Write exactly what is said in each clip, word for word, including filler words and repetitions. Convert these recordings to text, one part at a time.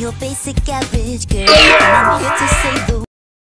your basic average girl, and I'm here to save the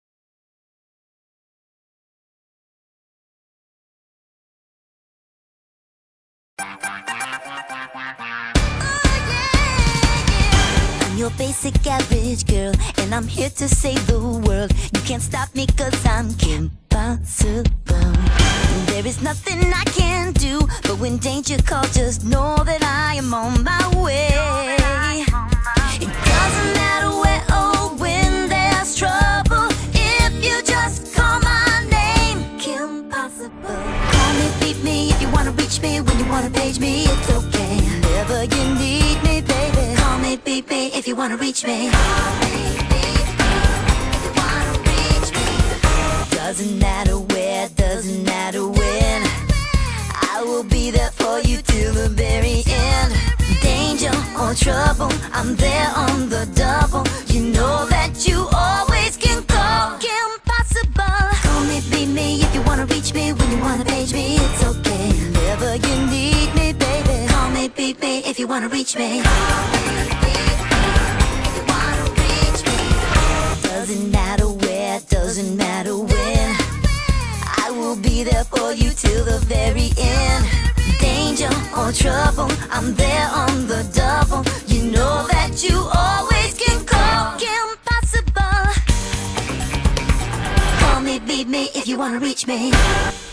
I'm your basic average girl, and I'm here to save the world. You can't stop me cause I'm Kim Possible. There is nothing I can do, but when danger calls, just know that I am on my way. It doesn't matter where or when there's trouble, if you just call my name, Kim Possible. Call me, beat me if you wanna reach me, when you wanna page me, it's okay. Whenever you need me, baby, call me, beat me if you wanna reach me. Call me, beat me if you wanna reach me. Doesn't matter where, doesn't matter when, I will be there for you till the very end. Danger or trouble, I'm there on the double. You know that you always can call Kim Possible. Call me, beat me if you wanna reach me, when you wanna page me, it's okay. Whenever you need me, baby, call me, beat me if you wanna reach me. Call me, beat me if you wanna reach me. Doesn't matter where, doesn't matter when, I will be there for you till the very end. Danger or trouble, I'm there on the double. You know that you always can call Kim Possible. Call me, beat me if you wanna reach me.